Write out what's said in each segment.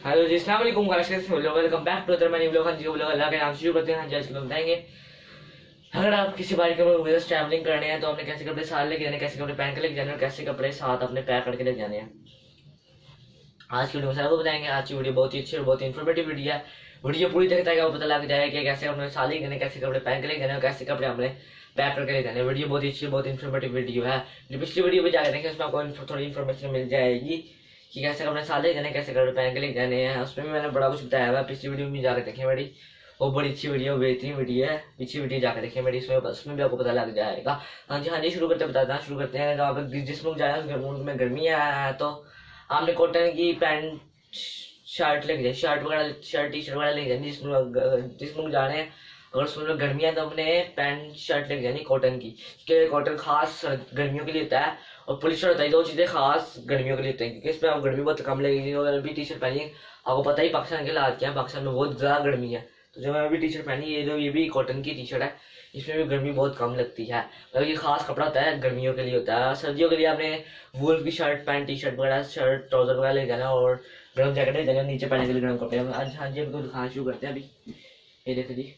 Hello जी, अस्सलाम वालेकुम guys, कैसे हो लोग? Welcome back to other money vlog. हाँ जी, व्लॉग अल्लाह के नाम से शुरू करते हैं। हाँ जी, आज के बताएंगे अगर आप किसी बाइक के विदेश ट्रैवलिंग करने हैं तो आपने कैसे कपड़े साथ लेके जाने, कैसे कपड़े पहन के लेके जाने और कैसे कपड़े साथ अपने पैक करके लेके जाने हैं। आज की वीडियो में सबको बताएंगे। आज की वीडियो बहुत ही अच्छी और बहुत ही इन्फॉर्मेटिव वीडियो है। वीडियो पूरी देखता है, वो पता लग जाए कि कैसे अपने साथ लेके जाने, कैसे कपड़े पहन के लेके जाने और कैसे कपड़े हमने पैक करके ले जाने। वीडियो बहुत ही अच्छी, बहुत इन्फॉर्मेटिव वीडियो है। पिछली वीडियो भी जाकर देखें, उसमें आपको थोड़ी इन्फॉर्मेशन मिल जाएगी कि कैसे अपने साथ ले जाने, कैसे कपड़े पहन के लेके जाने हैं। उसमें भी मैंने बड़ा कुछ बताया हुआ है। पिछली वीडियो में जाकर देखें मेरी, वो बड़ी अच्छी वीडियो, बेहतरीन वीडियो है। पिछली वीडियो जाकर देखें मेरी, उसमें भी आपको पता लग जाएगा। हाँ जी, शुरू करते बताते हैं। शुरू करते हैं। जहाँ पे जिस मुल्क जाए उस मुल्क में गर्मी है तो आपने कॉटन की पैंट शर्ट लेके जाए, शर्ट टी शर्ट वगैरह लेके जानी। जिस मुल्क जा रहे हैं अगर उसमें गर्मी है तो अपने पैंट शर्ट लेके जानी कॉटन की, क्योंकि कॉटन खास गर्मियों के लिए होता है और पॉलिस्टर होता है। दो चीजें खास गर्मियों के लिए होती हैं, क्योंकि इसमें आप गर्मी बहुत कम लगेगी। अगर अभी टी शर्ट पहनिए, आपको पता ही पाकिस्तान के हालात क्या है, पाकिस्तान में बहुत ज्यादा गर्मी है। तो जब मैं अभी टी शर्ट पहनी, ये भी कॉटन की टी शर्ट है, इसमें भी गर्मी बहुत कम लगती है। मतलब ये खास कपड़ा होता है, गर्मियों के लिए होता है। सर्दियों के लिए आपने वूल की शर्ट, पैंट, टी शर्ट वगैरह, शर्ट, ट्राउजर वगैरह ले जाना और गर्म जैकेट ले जाना, नीचे पहनने के लिए गर्म कपड़े। आज हाँ जी, अभी तो दिखाना शुरू करते हैं। अभी ये देखिए जी,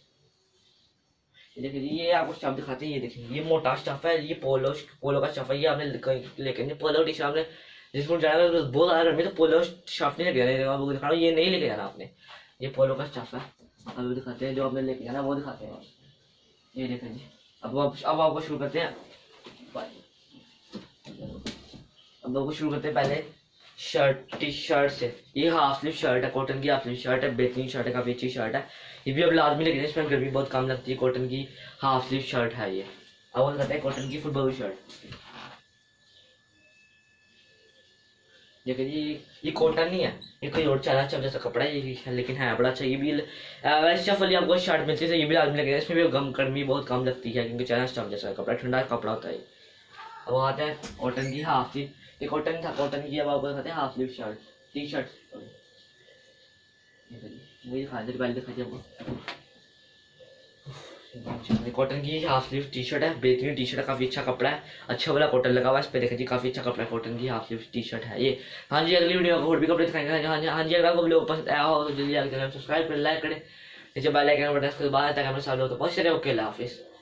ये आपको स्टफ दिखाते हैं। ये देखिए, ये मोटा स्टफ है, ये पोलो का स्टफ है। ये आपने लेके पोलो टी शर्ट आपने जिसमें जाना तो बहुत ज्यादा गर्मी, तो पोलो स्टफ नहीं लेके जाना। आपको दिखा रहा हूँ, ये नहीं लेके जाना आपने, ये पोलो का स्टफ है। अभी दिखाते हैं जो आपने लेके जाना, वो दिखाते हैं। ये देखें जी, अब आपको शुरू करते हैं। अब आपको शुरू करते हैं पहले टी शर्ट से। ये हाफ स्लीव शर्ट है, कॉटन की हाफ स्लीव शर्ट है, बेहतरीन शर्ट है, काफी अच्छी शर्ट है। ये भी अब लाजमी लेके जाए, इसमें गर्मी बहुत कम लगती है। कॉटन की हाफ स्लीव शर्ट है ये। अब कहते हैं कॉटन की फुटबॉल शर्ट। देखिए जी, ये कॉटन नहीं है, ये कोई और चाइना स्टफ जैसा कपड़ा है ये, लेकिन है बड़ा अच्छा। ये भी वैसे स्टफ वाली आपको शर्ट मिलती है, ये भी लाजमी लगेगा। इसमें भी गर्मी बहुत कम लगती है, क्योंकि चाइना स्टफ जैसा कपड़ा, ठंडा कपड़ा होता है। अब आते हैं कॉटन की हाफ स्लीव। ये कॉटन था, कॉटन की। अब आपको दिखाते हैं half sleeve shirt, T shirt. वही दिखा दे, पहले दिखा दिया आपको। कॉटन की हाफ स्लीव टी शर्ट है, बेहतरीन टी शर्ट है, काफी अच्छा कपड़ा है, अच्छा वाला कॉटन लगा हुआ है इस पे। देखिए जी, काफी अच्छा कपड़ा है, कॉटन की हाफ स्लीव टी शर्ट है ये। हाँ जी, अगली वीडियो में और भी कपड़े दिखाएंगे। हाँ जी, अगर आपको वीडियो पसंद आया हो तो जल्दी चैनल सब्सक्राइब करें, लाइक करें, नीचे बेल आइकन बटन दबा दें ताकि हमारे साथ लोग तो पहुंच रहे। ओके, अल्लाह हाफिज़।